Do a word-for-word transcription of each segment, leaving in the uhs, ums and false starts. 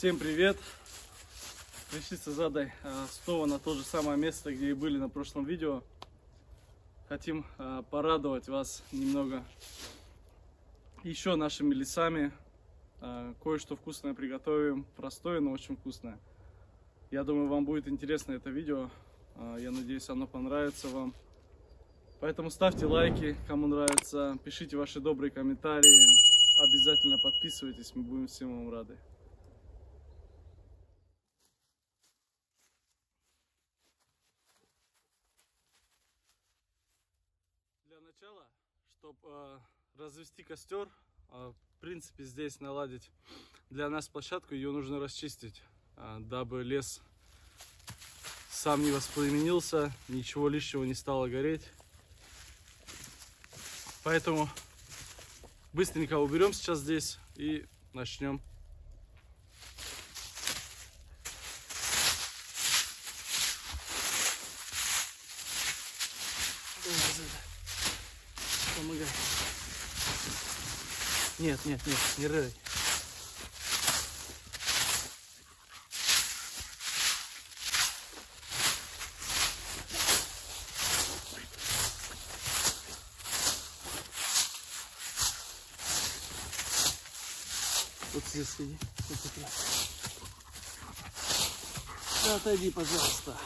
Всем привет! Пришли с Азадой снова на то же самое место, где и были на прошлом видео. Хотим порадовать вас немного еще нашими лесами. Кое-что вкусное приготовим, простое, но очень вкусное. Я думаю, вам будет интересно это видео. Я надеюсь, оно понравится вам. Поэтому ставьте лайки, кому нравится, пишите ваши добрые комментарии. Обязательно подписывайтесь, мы будем всем вам рады. Для начала, чтобы э, развести костер, э, в принципе здесь наладить для нас площадку, ее нужно расчистить, э, дабы лес сам не воспламенился, ничего лишнего не стало гореть. Поэтому быстренько уберем сейчас здесь и начнем. Помогай. Нет, нет, нет, не рэй. Вот здесь сиди. Вот тут. Да, отойди, пожалуйста.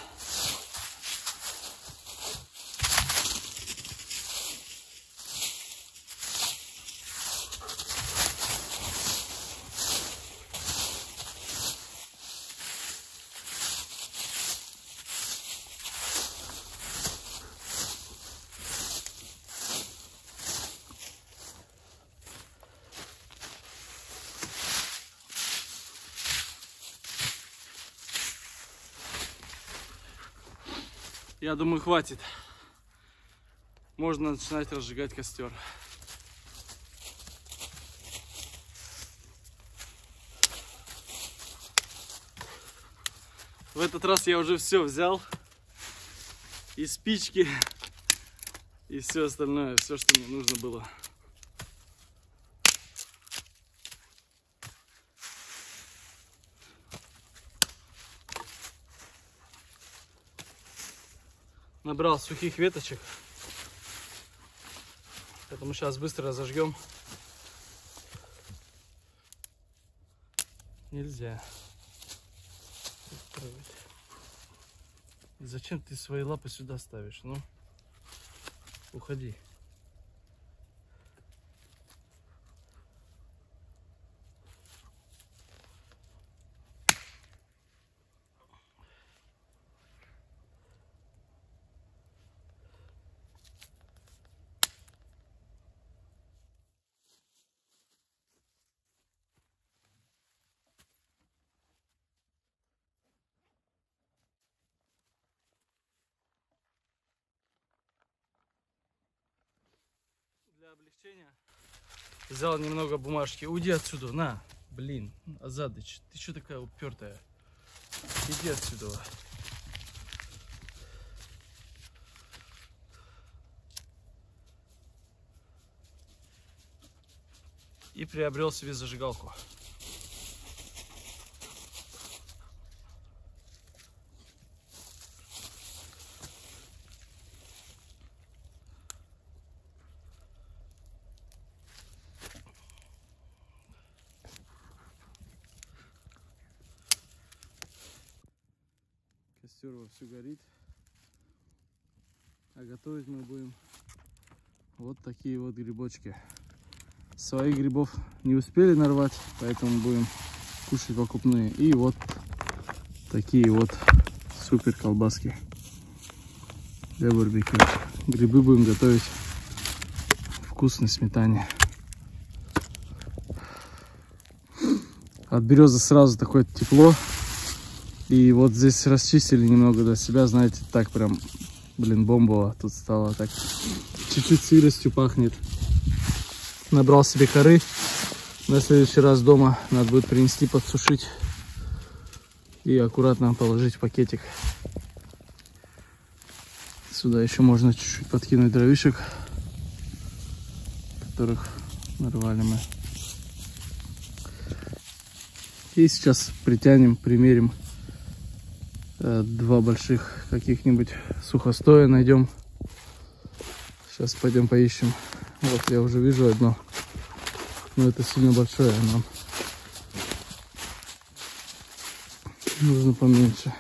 Я думаю, хватит. Можно начинать разжигать костер. В этот раз я уже все взял. И спички, и все остальное, все, что мне нужно было. Набрал сухих веточек, поэтому сейчас быстро зажгем. Нельзя. Зачем ты свои лапы сюда ставишь? Ну, уходи. Для облегчения взял немного бумажки. Уйди отсюда, на, блин, Азадыч, ты что такая упертая? Иди отсюда. И приобрел себе зажигалку. Костер вовсю горит, а готовить мы будем вот такие вот грибочки. Своих грибов не успели нарвать, поэтому будем кушать покупные. И вот такие вот супер колбаски для барбекю. Грибы будем готовить в вкусной сметане. От березы сразу такое тепло. И вот здесь расчистили немного для себя, знаете, так прям, блин, бомбово тут стало, так чуть-чуть сыростью пахнет. Набрал себе коры, на следующий раз дома надо будет принести, подсушить и аккуратно положить в пакетик. Сюда еще можно чуть-чуть подкинуть дровишек, которых нарвали мы. И сейчас притянем, примерим э, два больших каких-нибудь сухостоя найдем. Сейчас пойдем поищем. Вот я уже вижу одно, но это сильно большое, нам нужно поменьше.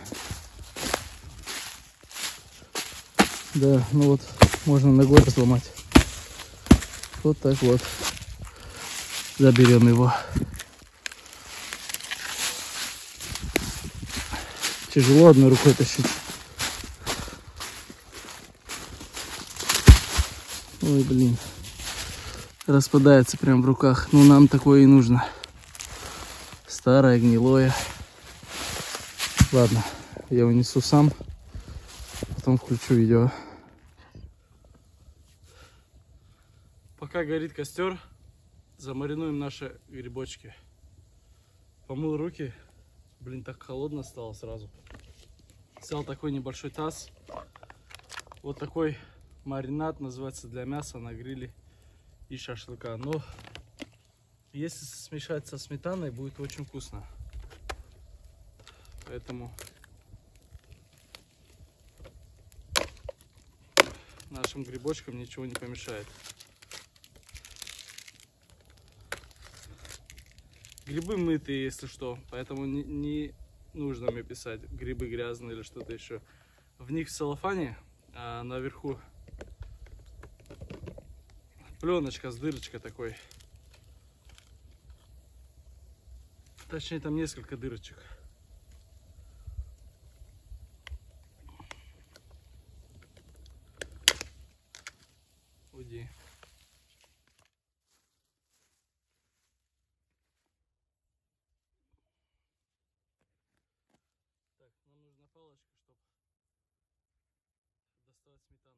Да, ну вот можно ногой сломать. Вот так вот. Заберем его. Тяжело одной рукой тащить. Ой, блин. Распадается прям в руках. Ну, нам такое и нужно. Старое, гнилое. Ладно, я унесу сам. Потом включу видео. Пока горит костер, замаринуем наши грибочки. Помыл руки. Блин, так холодно стало сразу. Взял такой небольшой таз. Вот такой маринад называется для мяса на гриле и шашлыка. Но если смешать со сметаной, будет очень вкусно. Поэтому нашим грибочкам ничего не помешает. Грибы мытые, если что, поэтому не, не нужно мне писать грибы грязные или что-то еще. В них в целлофане, а наверху пленочка с дырочкой такой. Точнее, там несколько дырочек. Уйди. Так, нам нужна палочка, чтобы доставать сметану.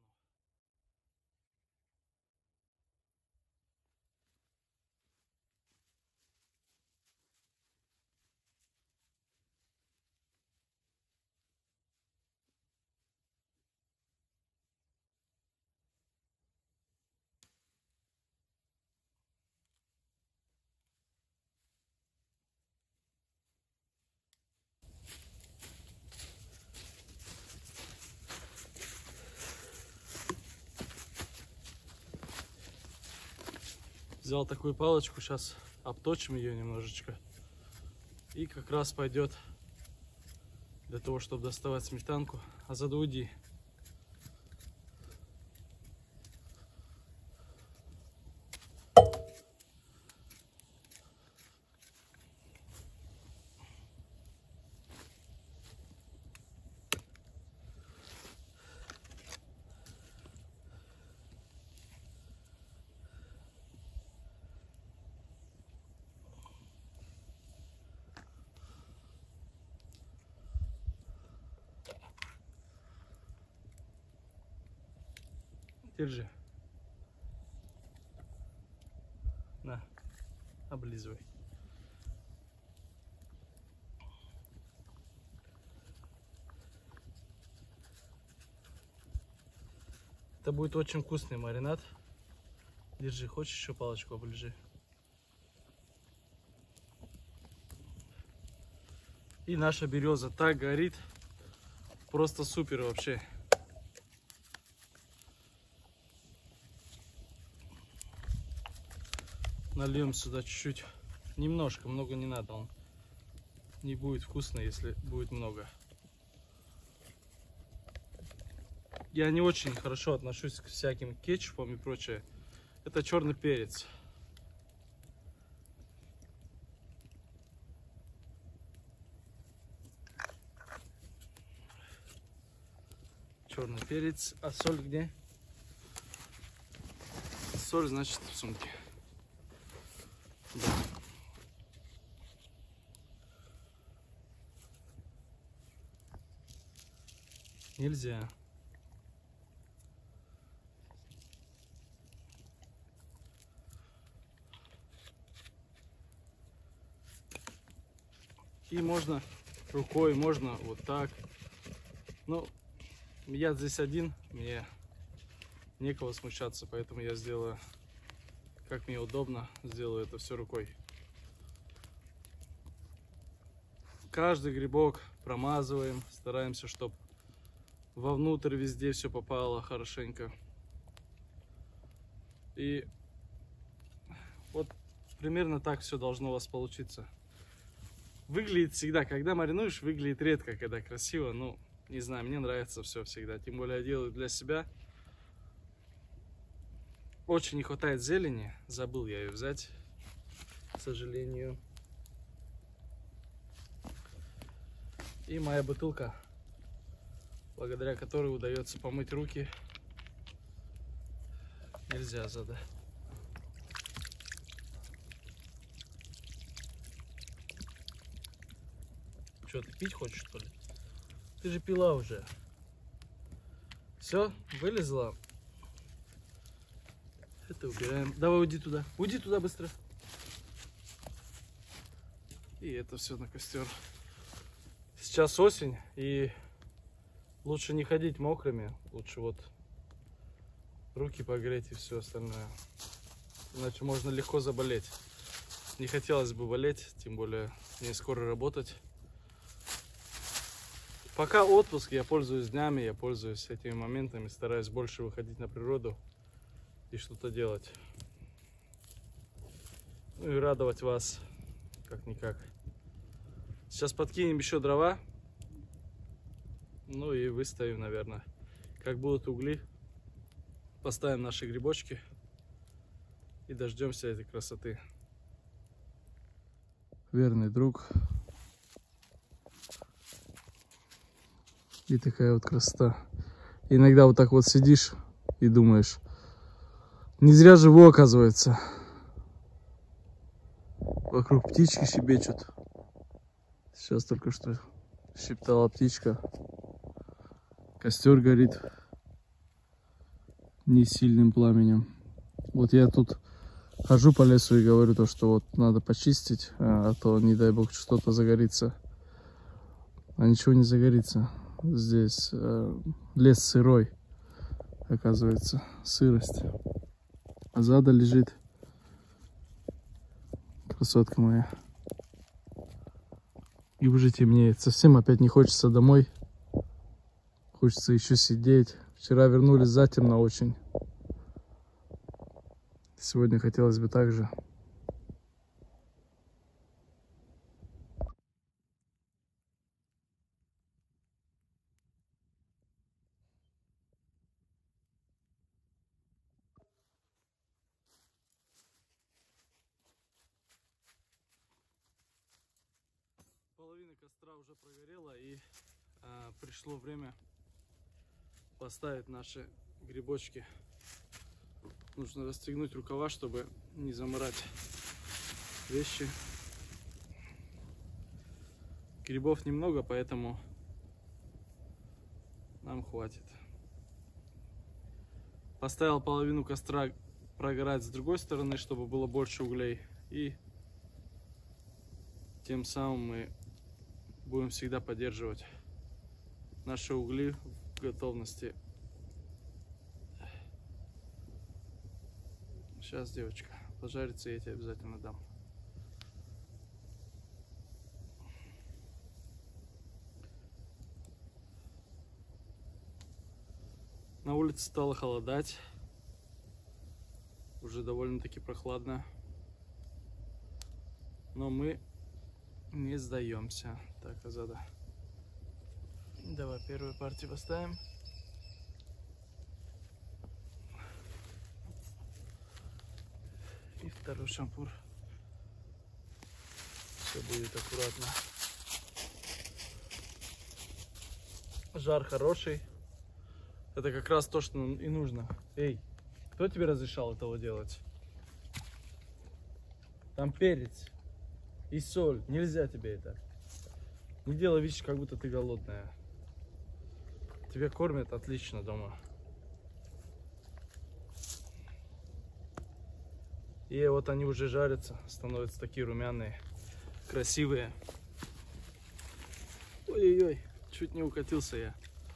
Взял такую палочку, сейчас обточим ее немножечко. И как раз пойдет для того, чтобы доставать сметанку. А заодно уйди. Держи. На, облизывай. Это будет очень вкусный маринад. Держи, хочешь еще палочку оближи. И наша береза так горит. Просто супер вообще. Нальем сюда чуть-чуть, немножко, много не надо, он не будет вкусно, если будет много. Я не очень хорошо отношусь к всяким кетчупам и прочее. Это черный перец. Черный перец. А соль где? Соль, значит, в сумке. Да. Нельзя. И можно рукой, можно вот так. Ну, я здесь один, мне некого смущаться, поэтому я сделаю, как мне удобно, сделаю это все рукой. каждый грибок промазываем, стараемся, чтобы вовнутрь везде все попало хорошенько. И вот примерно так все должно у вас получиться. Выглядит всегда, когда маринуешь, выглядит редко, когда красиво. Ну, не знаю, мне нравится все всегда. Тем более я делаю для себя. Очень не хватает зелени. Забыл я ее взять, к сожалению. И моя бутылка, благодаря которой удается помыть руки, нельзя задать. Что, ты пить хочешь, что ли? Ты же пила уже. Все, вылезла. Это убираем. Давай, уйди туда. Уйди туда быстро. И это все на костер. Сейчас осень, и лучше не ходить мокрыми. Лучше вот руки погреть и все остальное. Иначе можно легко заболеть. Не хотелось бы болеть, тем более мне скоро работать. Пока отпуск, я пользуюсь днями, я пользуюсь этими моментами, стараюсь больше выходить на природу и что-то делать. Ну и радовать вас, как-никак. Сейчас подкинем еще дрова, ну и выставим, наверное. Как будут угли, поставим наши грибочки и дождемся этой красоты. Верный друг. И такая вот красота. Иногда вот так вот сидишь и думаешь, не зря живу, оказывается. Вокруг птички щебечут. Сейчас только что щебетала птичка. Костер горит не сильным пламенем. Вот я тут хожу по лесу и говорю то, что вот надо почистить, а то, не дай бог, что-то загорится. А ничего не загорится. Здесь э, лес сырой, оказывается, сырость. А зада лежит. Красотка моя. И уже темнеет. Совсем опять не хочется домой. Хочется еще сидеть. Вчера вернулись затемно очень. Сегодня хотелось бы так же. Половина костра уже прогорела, и а, пришло время поставить наши грибочки. Нужно расстегнуть рукава, чтобы не заморать вещи. Грибов немного, поэтому нам хватит. Поставил половину костра прогорать с другой стороны, чтобы было больше углей, и тем самым мы будем всегда поддерживать наши угли в готовности. Сейчас, девочка, пожарится, я тебе обязательно дам. На улице стало холодать. Уже довольно-таки прохладно. Но мы не сдаемся. Так, Азада. Давай первую партию поставим. И второй шампур. Все будет аккуратно. Жар хороший. Это как раз то, что нам и нужно. Эй, кто тебе разрешал этого делать? Там перец и соль. Нельзя тебе это. Не делай вид, как будто ты голодная. Тебя кормят отлично дома. И вот они уже жарятся, становятся такие румяные, красивые. Ой-ой-ой, чуть не укатился я.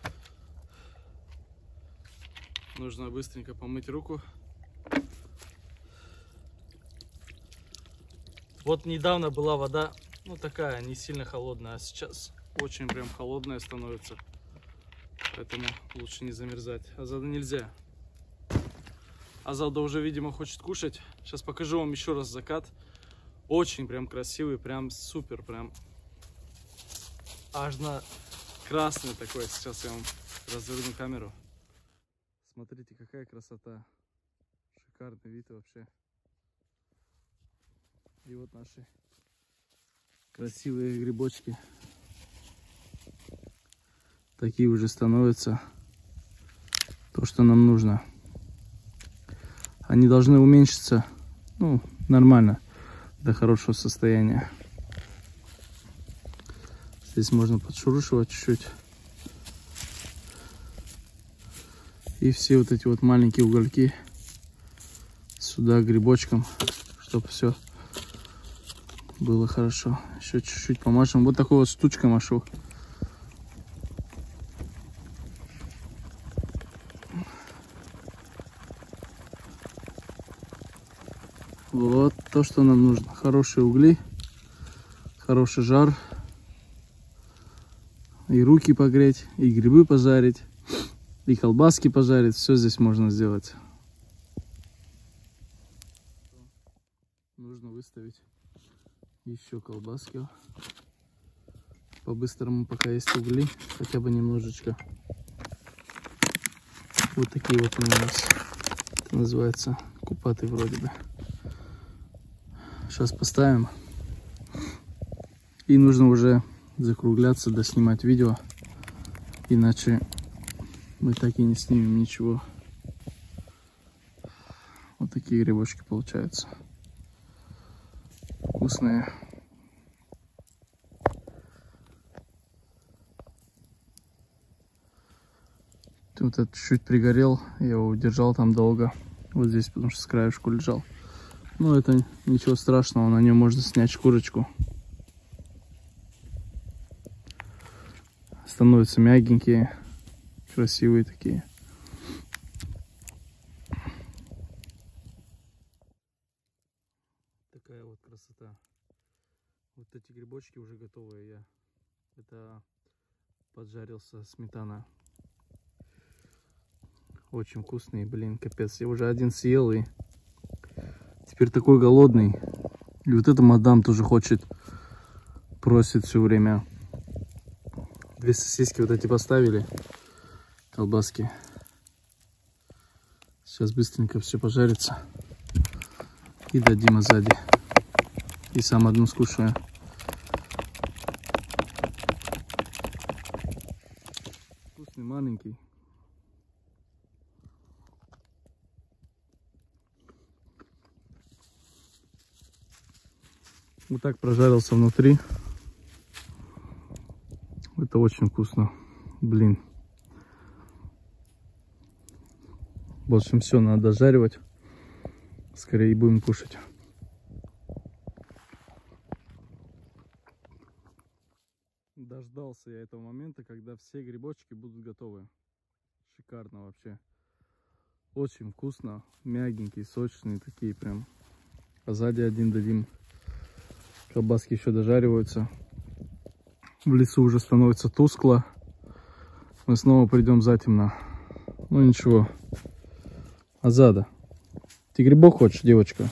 Нужно быстренько помыть руку. Вот недавно была вода Ну, такая, не сильно холодная. А сейчас очень прям холодная становится. Поэтому лучше не замерзать. Азада нельзя. Азада уже, видимо, хочет кушать. Сейчас покажу вам еще раз закат. Очень прям красивый, прям супер, прям аж на красный такой. Сейчас я вам разверну камеру. Смотрите, какая красота. Шикарный вид вообще. И вот наши красивые грибочки. Такие уже становятся. То, что нам нужно. Они должны уменьшиться, ну, нормально, до хорошего состояния. Здесь можно подшурушивать чуть-чуть. И все вот эти вот маленькие угольки сюда грибочком, чтобы все было хорошо. Еще чуть-чуть помажем. Вот такой вот штучкой машу. Вот то, что нам нужно. Хорошие угли, хороший жар. И руки погреть, и грибы пожарить, и колбаски пожарить. Все здесь можно сделать. Нужно выставить еще колбаски. По-быстрому, пока есть угли, хотя бы немножечко. Вот такие вот они у нас. Это называется купаты вроде бы. Сейчас поставим. И нужно уже закругляться, доснимать видео. Иначе мы так и не снимем ничего. Вот такие грибочки получаются. Вкусные. Вот этот чуть-чуть пригорел. Я его удержал там долго. Вот здесь, потому что с краешку лежал. Но это ничего страшного. На нем можно снять шкурочку. Становятся мягенькие, красивые такие. Такая вот красота. Вот эти грибочки уже готовые. Я это поджарился сметана. Очень вкусный, блин, капец. Я уже один съел и теперь такой голодный. И вот эта мадам тоже хочет, просит все время. Две сосиски вот эти поставили, колбаски. Сейчас быстренько все пожарится. И дадим Азаде. И сам одну скушаю. Вкусный, маленький. Вот так прожарился внутри. Это очень вкусно. Блин. В общем, все надо дожаривать. Скорее будем кушать. Дождался я этого момента, когда все грибочки будут готовы. Шикарно вообще. Очень вкусно. Мягенькие, сочные такие прям. А сзади один дадим. Колбаски еще дожариваются. В лесу уже становится тускло. Мы снова придем затемно. Ну ничего. Азада, ты грибок хочешь, девочка?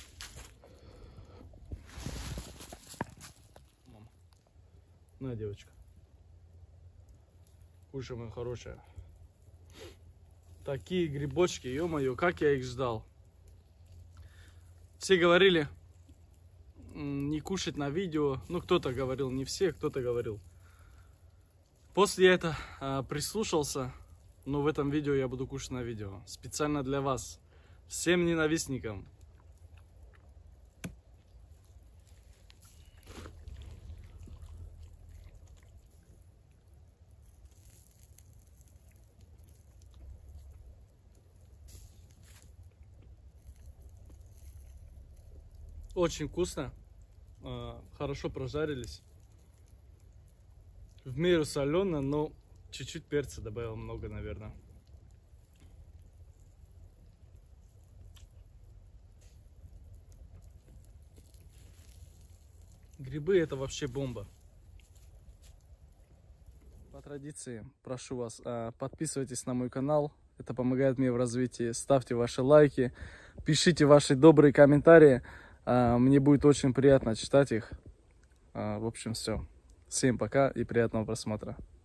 На, девочка. Кушай, моя хорошая. Такие грибочки, ё-моё, как я их ждал. Все говорили не кушать на видео. Ну, кто-то говорил, не все, кто-то говорил. После этого а, прислушался. Но в этом видео я буду кушать на видео. Специально для вас. Всем ненавистникам. Очень вкусно. Хорошо прожарились. В меру солено, но чуть-чуть перца добавил, много, наверное. Грибы это вообще бомба. По традиции прошу вас, подписывайтесь на мой канал. Это помогает мне в развитии. Ставьте ваши лайки, пишите ваши добрые комментарии. Мне будет очень приятно читать их. В общем, все. Всем пока и приятного просмотра.